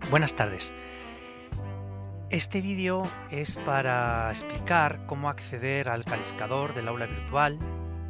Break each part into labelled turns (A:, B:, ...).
A: Buenas tardes. Este vídeo es para explicar cómo acceder al calificador del aula virtual,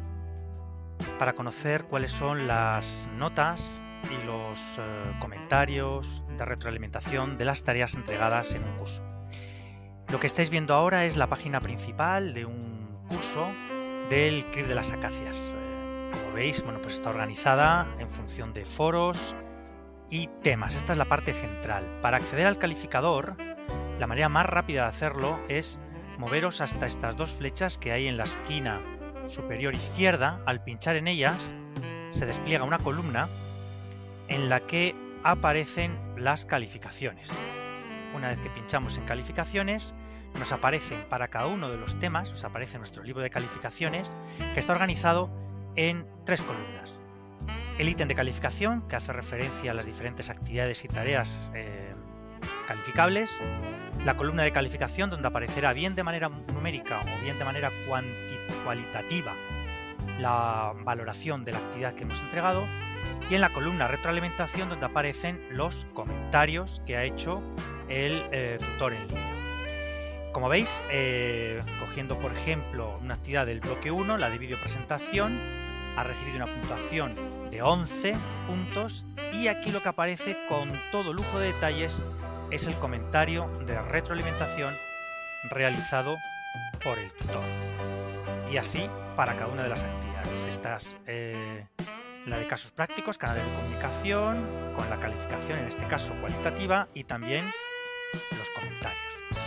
A: para conocer cuáles son las notas y los comentarios de retroalimentación de las tareas entregadas en un curso. Lo que estáis viendo ahora es la página principal de un curso del CRIB de las Acacias. Como veis, pues está organizada en función de foros y temas. Esta es la parte central. Para acceder al calificador, la manera más rápida de hacerlo es moveros hasta estas dos flechas que hay en la esquina superior izquierda. Al pinchar en ellas se despliega una columna en la que aparecen las calificaciones. Una vez que pinchamos en calificaciones, nos aparecen para cada uno de los temas, nos aparece nuestro libro de calificaciones, que está organizado en tres columnas. El ítem de calificación, que hace referencia a las diferentes actividades y tareas calificables. La columna de calificación, donde aparecerá bien de manera numérica o bien de manera cualitativa la valoración de la actividad que hemos entregado. Y en la columna retroalimentación, donde aparecen los comentarios que ha hecho el tutor en línea. Como veis, cogiendo por ejemplo una actividad del bloque 1, la de vídeo presentación, ha recibido una puntuación de 11 puntos y aquí lo que aparece con todo lujo de detalles es el comentario de retroalimentación realizado por el tutor. Y así para cada una de las actividades. Esta es la de casos prácticos, canales de comunicación, con la calificación, en este caso cualitativa, y también los comentarios.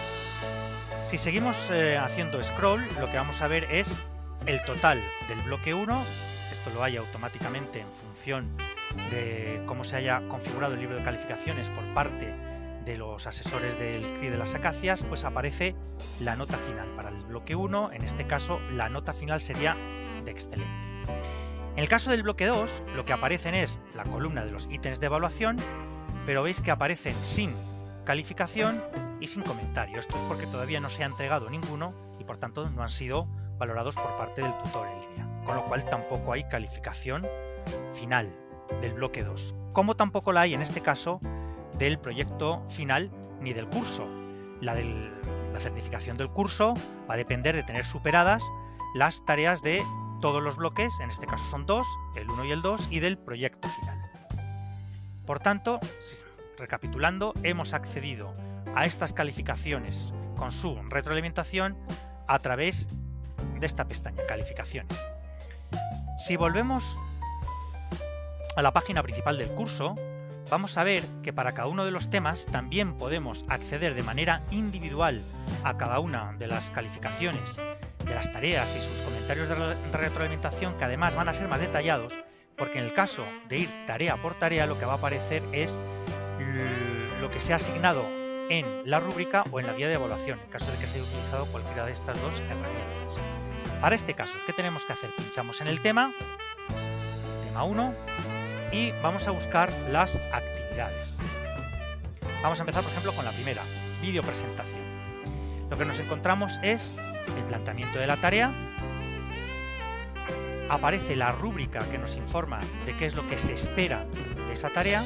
A: Si seguimos haciendo scroll, lo que vamos a ver es el total del bloque 1. Esto lo hay automáticamente en función de cómo se haya configurado el libro de calificaciones por parte de los asesores del CRIB de las Acacias, pues aparece la nota final para el bloque 1. En este caso, la nota final sería de excelente. En el caso del bloque 2, lo que aparecen es la columna de los ítems de evaluación, pero veis que aparecen sin calificación y sin comentario. Esto es porque todavía no se ha entregado ninguno y por tanto no han sido valorados por parte del tutor en línea, con lo cual tampoco hay calificación final del bloque 2, como tampoco la hay en este caso del proyecto final ni del curso. La certificación del curso va a depender de tener superadas las tareas de todos los bloques, en este caso son dos, el 1 y el 2, y del proyecto final. Por tanto, recapitulando, hemos accedido a estas calificaciones con su retroalimentación a través de esta pestaña, calificaciones. Si volvemos a la página principal del curso, vamos a ver que para cada uno de los temas también podemos acceder de manera individual a cada una de las calificaciones de las tareas y sus comentarios de retroalimentación, que además van a ser más detallados, porque en el caso de ir tarea por tarea, lo que va a aparecer es lo que se ha asignado en la rúbrica o en la guía de evaluación, en caso de que se haya utilizado cualquiera de estas dos herramientas. Para este caso, ¿qué tenemos que hacer? Pinchamos en el tema 1, y vamos a buscar las actividades. Vamos a empezar, por ejemplo, con la primera, vídeo presentación. Lo que nos encontramos es el planteamiento de la tarea. Aparece la rúbrica que nos informa de qué es lo que se espera de esa tarea.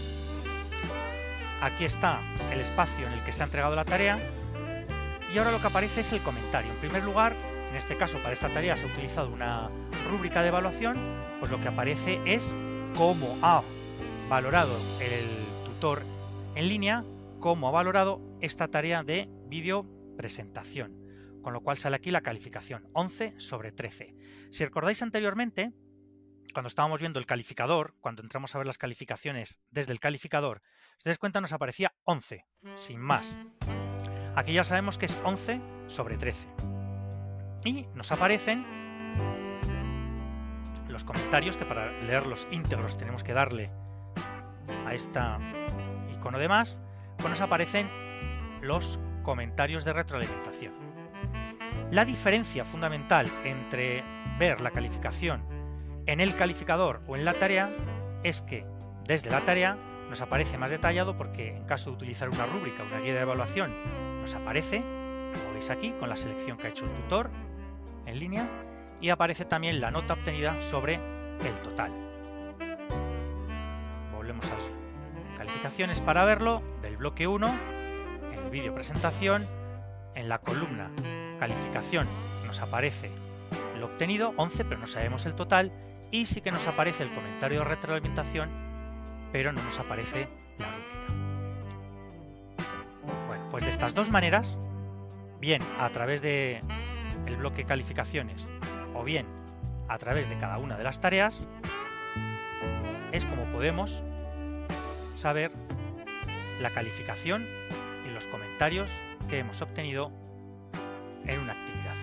A: Aquí está el espacio en el que se ha entregado la tarea. Y ahora lo que aparece es el comentario. En primer lugar, en este caso para esta tarea se ha utilizado una rúbrica de evaluación, pues lo que aparece es cómo ha valorado el tutor en línea, cómo ha valorado esta tarea de vídeo presentación, con lo cual sale aquí la calificación 11 sobre 13. Si recordáis anteriormente, cuando estábamos viendo el calificador, cuando entramos a ver las calificaciones desde el calificador, si os dais cuenta nos aparecía 11, sin más. Aquí ya sabemos que es 11 sobre 13. Y nos aparecen los comentarios, que para leerlos íntegros tenemos que darle a esta icono de más, pues nos aparecen los comentarios de retroalimentación. La diferencia fundamental entre ver la calificación en el calificador o en la tarea es que desde la tarea nos aparece más detallado, porque en caso de utilizar una rúbrica o una guía de evaluación nos aparece, como veis aquí, con la selección que ha hecho el tutor en línea, y aparece también la nota obtenida sobre el total. Volvemos a la calificación. calificaciones para verlo del bloque 1, en el vídeo presentación, en la columna calificación nos aparece lo obtenido, 11, pero no sabemos el total, y sí que nos aparece el comentario de retroalimentación, pero no nos aparece la rúbrica. Bueno, pues de estas dos maneras, bien a través de el bloque calificaciones o bien a través de cada una de las tareas, es como podemos saber la calificación y los comentarios que hemos obtenido en una actividad.